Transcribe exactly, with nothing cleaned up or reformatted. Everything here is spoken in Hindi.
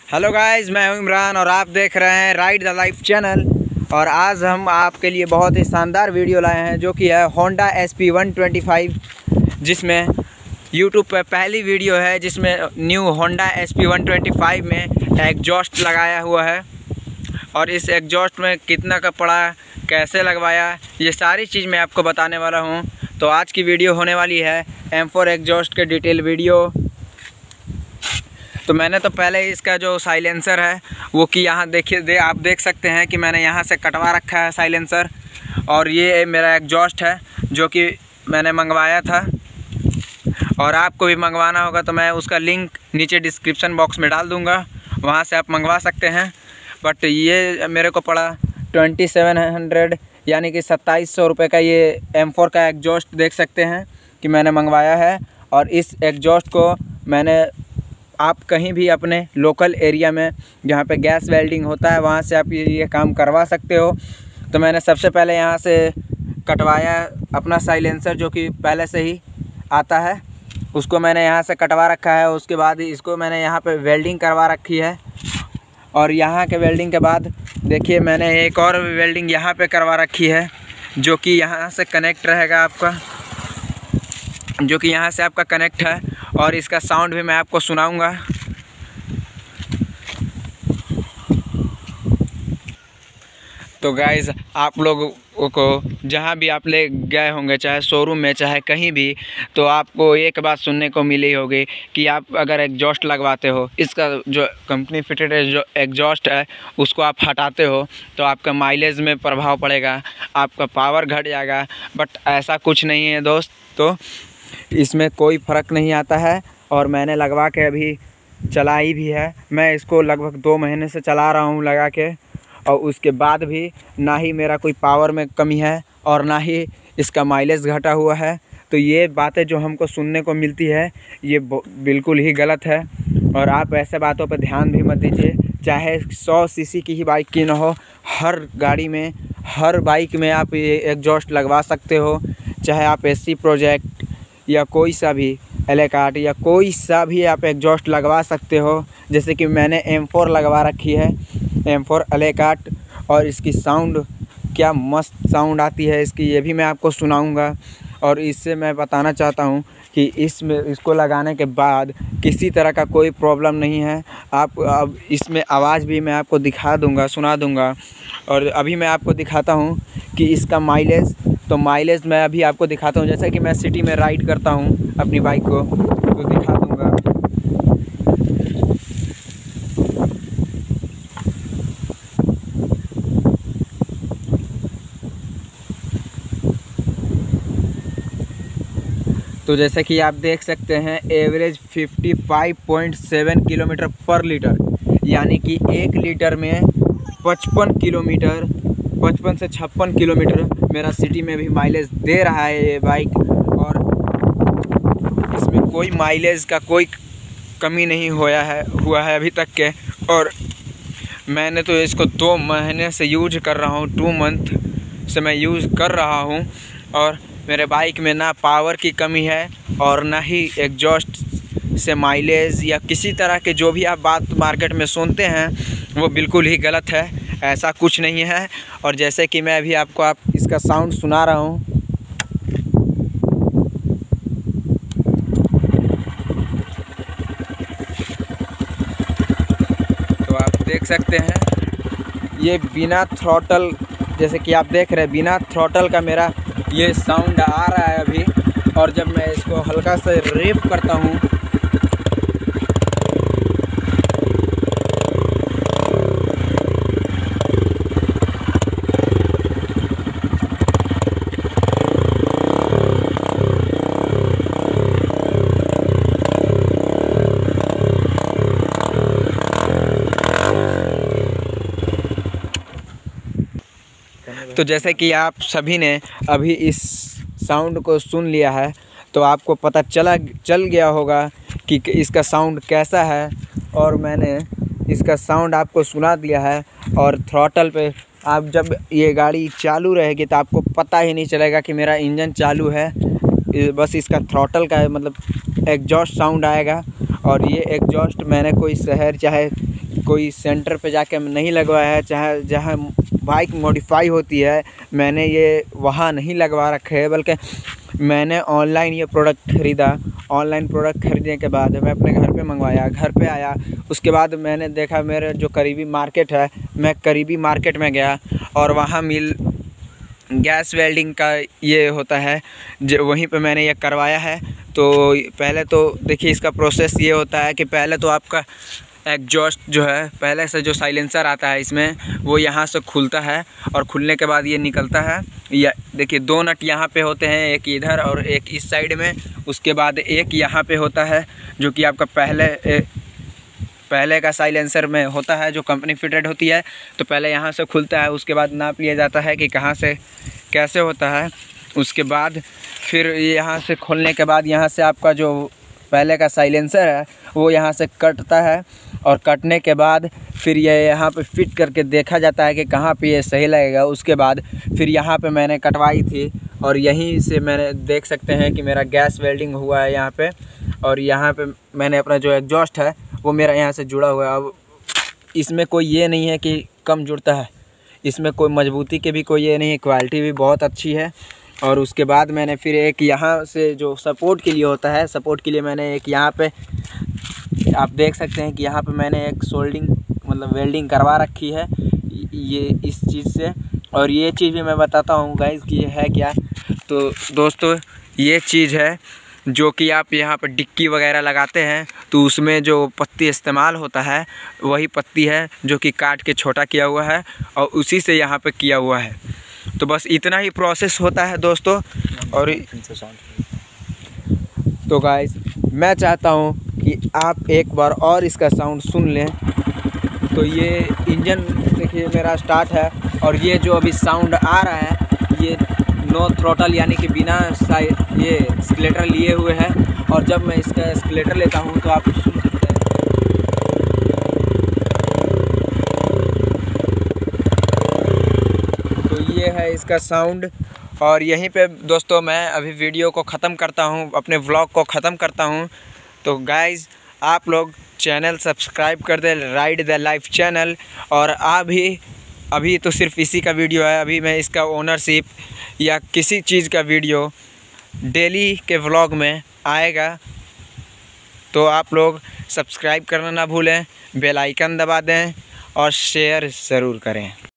हेलो गाइस, मैं हूं इमरान और आप देख रहे हैं राइड द लाइफ चैनल। और आज हम आपके लिए बहुत ही शानदार वीडियो लाए हैं जो कि है Honda S P one twenty five, जिसमें यूट्यूब पर पहली वीडियो है जिसमें new Honda S P one twenty five में एग्जॉस्ट लगाया हुआ है। और इस एग्जॉस्ट में कितना का पड़ा, कैसे लगवाया, ये सारी चीज़ मैं आपको बताने वाला हूँ। तो आज की वीडियो होने वाली है एम फोर एग्जॉस्ट के डिटेल वीडियो। तो मैंने तो पहले इसका जो साइलेंसर है वो कि यहाँ देखिए दे आप देख सकते हैं कि मैंने यहाँ से कटवा रखा है साइलेंसर। और ये मेरा एग्जॉस्ट है जो कि मैंने मंगवाया था, और आपको भी मंगवाना होगा तो मैं उसका लिंक नीचे डिस्क्रिप्शन बॉक्स में डाल दूँगा, वहाँ से आप मंगवा सकते हैं। बट ये मेरे को पड़ा ट्वेंटी सेवन हंड्रेड यानी कि सत्ताईस सौ रुपये का ये एम फोर का एग्जॉस्ट देख सकते हैं कि मैंने मंगवाया है। और इस एग्जॉस्ट को मैंने आप कहीं भी अपने लोकल एरिया में जहाँ पे गैस वेल्डिंग होता है वहाँ से आप ये, ये काम करवा सकते हो। तो मैंने सबसे पहले यहाँ से कटवाया अपना साइलेंसर जो कि पहले से ही आता है, उसको मैंने यहाँ से कटवा रखा है। उसके बाद इसको मैंने यहाँ पे वेल्डिंग करवा रखी है। और यहाँ के वेल्डिंग के बाद देखिए मैंने एक और वेल्डिंग यहाँ पे करवा रखी है जो कि यहाँ से कनेक्ट रहेगा आपका, जो कि यहाँ से आपका कनेक्ट है। और इसका साउंड भी मैं आपको सुनाऊंगा। तो गाइज़, आप लोगों को जहाँ भी आप ले गए होंगे, चाहे शोरूम में चाहे कहीं भी, तो आपको एक बात सुनने को मिली होगी कि आप अगर एग्जॉस्ट लगवाते हो, इसका जो कंपनी फिटेड जो एग्जॉस्ट है उसको आप हटाते हो तो आपका माइलेज में प्रभाव पड़ेगा, आपका पावर घट जाएगा। बट ऐसा कुछ नहीं है दोस्त, तो इसमें कोई फ़र्क नहीं आता है। और मैंने लगवा के अभी चलाई भी है, मैं इसको लगभग दो महीने से चला रहा हूँ लगा के, और उसके बाद भी ना ही मेरा कोई पावर में कमी है और ना ही इसका माइलेज घटा हुआ है। तो ये बातें जो हमको सुनने को मिलती है ये बिल्कुल ही गलत है। और आप ऐसे बातों पर ध्यान भी मत दीजिए, चाहे सौ सीसी की ही बाइक की ना हो, हर गाड़ी में हर बाइक में आप ये एग्जॉस्ट लगवा सकते हो। चाहे आप एसी प्रोजेक्ट या कोई सा भी एलेकार्ट या कोई सा भी आप एग्जॉस्ट लगवा सकते हो। जैसे कि मैंने एम फोर लगवा रखी है, एम फोर एलेकार्ट, और इसकी साउंड क्या मस्त साउंड आती है इसकी, ये भी मैं आपको सुनाऊंगा। और इससे मैं बताना चाहता हूँ कि इसमें इसको लगाने के बाद किसी तरह का कोई प्रॉब्लम नहीं है। आप अब इसमें आवाज़ भी मैं आपको दिखा दूंगा, सुना दूंगा। और अभी मैं आपको दिखाता हूँ कि इसका माइलेज, तो माइलेज मैं अभी आपको दिखाता हूँ। जैसे कि मैं सिटी में राइड करता हूँ अपनी बाइक को, तो दिखा दूंगा। तो जैसे कि आप देख सकते हैं एवरेज पचपन पॉइंट सात किलोमीटर पर लीटर, यानी कि एक लीटर में पचपन किलोमीटर पचपन से छप्पन किलोमीटर मेरा सिटी में भी माइलेज दे रहा है ये बाइक। और इसमें कोई माइलेज का कोई कमी नहीं होया है हुआ है अभी तक के। और मैंने तो इसको दो महीने से यूज कर रहा हूँ, टू मंथ से मैं यूज़ कर रहा हूँ। और मेरे बाइक में ना पावर की कमी है और ना ही एग्जॉस्ट से माइलेज या किसी तरह के जो भी आप बात मार्केट में सुनते हैं वो बिल्कुल ही गलत है, ऐसा कुछ नहीं है। और जैसे कि मैं अभी आपको आप इसका साउंड सुना रहा हूँ, तो आप देख सकते हैं ये बिना थ्रॉटल, जैसे कि आप देख रहे हैं बिना थ्रॉटल का मेरा ये साउंड आ रहा है अभी। और जब मैं इसको हल्का से रेव करता हूँ तो जैसे कि आप सभी ने अभी इस साउंड को सुन लिया है, तो आपको पता चला चल गया होगा कि इसका साउंड कैसा है। और मैंने इसका साउंड आपको सुना दिया है। और थ्रॉटल पे आप जब ये गाड़ी चालू रहेगी तो आपको पता ही नहीं चलेगा कि मेरा इंजन चालू है, बस इसका थ्रॉटल का मतलब एग्जॉस्ट साउंड आएगा। और ये एग्जॉस्ट मैंने कोई शहर चाहे कोई सेंटर पे जाके नहीं लगवाया है, चाहे जहाँ बाइक मॉडिफाई होती है मैंने ये वहाँ नहीं लगवा रखे है, बल्कि मैंने ऑनलाइन ये प्रोडक्ट ख़रीदा। ऑनलाइन प्रोडक्ट ख़रीदने के बाद मैं अपने घर पे मंगवाया, घर पे आया, उसके बाद मैंने देखा मेरे जो करीबी मार्केट है, मैं करीबी मार्केट में गया और वहाँ मिल गैस वेल्डिंग का ये होता है, जो वहीं पे मैंने ये करवाया है। तो पहले तो देखिए इसका प्रोसेस ये होता है कि पहले तो आपका एग्जॉस्ट जो है, पहले से जो साइलेंसर आता है इसमें, वो यहाँ से खुलता है और खुलने के बाद ये निकलता है। या देखिए दो नट यहाँ पे होते हैं, एक इधर और एक इस साइड में। उसके बाद एक यहाँ पे होता है जो कि आपका पहले ए, पहले का साइलेंसर में होता है, जो कंपनी फिटेड होती है। तो पहले यहाँ से खुलता है, उसके बाद नाप लिया जाता है कि कहाँ से कैसे होता है। उसके बाद फिर यहाँ से खोलने के बाद यहाँ से आपका जो पहले का साइलेंसर है वो यहाँ से कटता है, और कटने के बाद फिर ये यहाँ पे फिट करके देखा जाता है कि कहाँ पे ये सही लगेगा। उसके बाद फिर यहाँ पे मैंने कटवाई थी और यहीं से मैंने देख सकते हैं कि मेरा गैस वेल्डिंग हुआ है यहाँ पे। और यहाँ पे मैंने अपना जो एग्जॉस्ट है वो मेरा यहाँ से जुड़ा हुआ है। अब इसमें कोई ये नहीं है कि कम जुड़ता है, इसमें कोई मजबूती के भी कोई ये नहीं है, क्वालिटी भी बहुत अच्छी है। और उसके बाद मैंने फिर एक यहाँ से जो सपोर्ट के लिए होता है, सपोर्ट के लिए मैंने एक यहाँ पे आप देख सकते हैं कि यहाँ पे मैंने एक सोल्डिंग मतलब वेल्डिंग करवा रखी है ये इस चीज़ से। और ये चीज़ भी मैं बताता हूँ गाइस कि ये है क्या। तो दोस्तों ये चीज़ है जो कि आप यहाँ पर डिक्की वगैरह लगाते हैं तो उसमें जो पत्ती इस्तेमाल होता है वही पत्ती है जो कि काट के छोटा किया हुआ है और उसी से यहाँ पे किया हुआ है। तो बस इतना ही प्रोसेस होता है दोस्तों। और तो गाइस मैं चाहता हूँ कि आप एक बार और इसका साउंड सुन लें। तो ये इंजन देखिए मेरा स्टार्ट है, और ये जो अभी साउंड आ रहा है ये नो थ्रोटल यानी कि बिना ये स्केलेटर लिए हुए है। और जब मैं इसका स्केलेटर लेता हूँ तो आप सुन सकते हैं। तो ये है इसका साउंड। और यहीं पे दोस्तों मैं अभी वीडियो को ख़त्म करता हूँ, अपने व्लॉग को ख़त्म करता हूँ। तो गाइज़ आप लोग चैनल सब्सक्राइब कर दे, राइड द लाइफ चैनल। और अभी अभी तो सिर्फ इसी का वीडियो है, अभी मैं इसका ओनरशिप या किसी चीज़ का वीडियो डेली के व्लॉग में आएगा। तो आप लोग सब्सक्राइब करना ना भूलें, बेल आइकन दबा दें और शेयर ज़रूर करें।